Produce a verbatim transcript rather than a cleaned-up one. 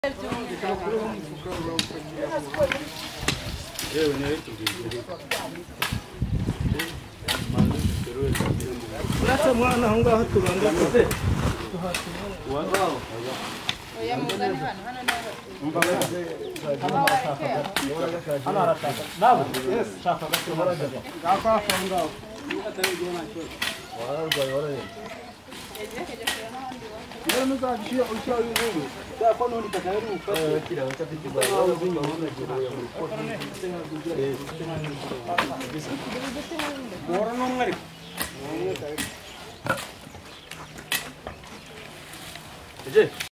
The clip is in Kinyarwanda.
Nasa mwana honga hatu banga kote. Oya mugani hano hano naho. Hano arataka. Nabo. Yes, shaka gato baraje. Gakwa fonga. Wararwaye waraye. Yero muzakishia ucha yugo. Da kwa noni takayari mufata. Kira wakati kibaya. Bora non ngari. Eje